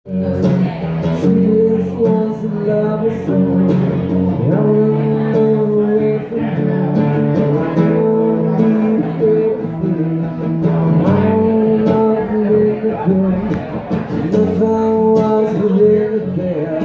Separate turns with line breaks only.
just wants to love us so. I won't go away from you. I won't be afraid of you. I won't love you in the door. She knows I was within the bed.